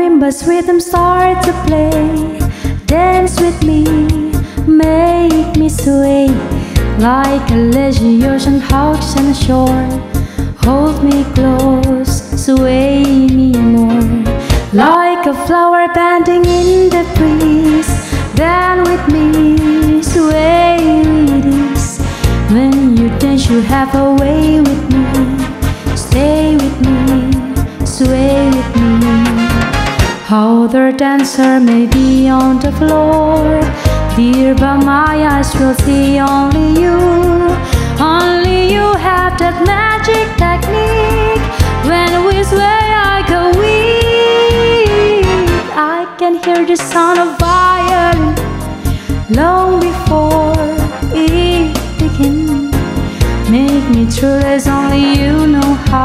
marimbas rhythm start to play. Dance with me, make me sway, like a lazy ocean hugs on the shore. Hold me close, sway me more, like a flower bending in the breeze. Dance with me, sway with ease. When you dance you have a way with me. Stay with me, sway with me. Other dancer may be on the floor, dear, but my eyes will see only you. Only you have that magic technique. When we sway I go weak. I can hear the sound of violin long before it begins. Make me true as only you know how.